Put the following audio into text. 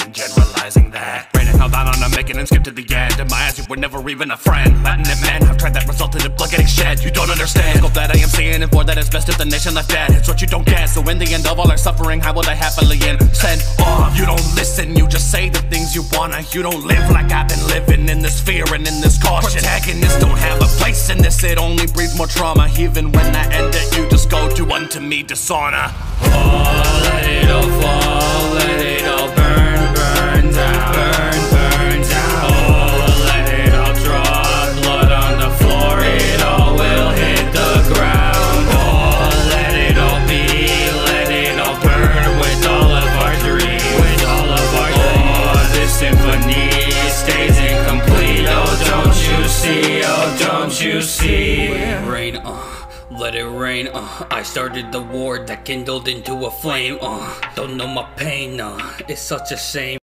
and generalizing that. Raining hell down on a making and skip to the end. In my eyes, you were never even a friend. Letting it man, I've tried that resulted in blood getting shed. You don't understand. Scope that I am seeing, and for that it's best if the nation left dead. It's what you don't get. So in the end of all our suffering, how would I happily end? Send off. You don't listen, you just say the things you wanna. You don't live like I've been living in this fear and in this caution. Protagonists don't have a place in this, it only breeds more trauma. Even when I end it, you just go to unto me dishonor. Oh, let it all fall, let it all burn, burn down, burn down. Oh, let it all drop, blood on the floor, it all will hit the ground. Oh, let it all be, let it all burn with all of our dreams, with all of our dreams. Oh, this symphony stays incomplete, oh don't you see, oh don't you see. Rain, let it rain, I started the war that kindled into a flame, don't know my pain, it's such a shame.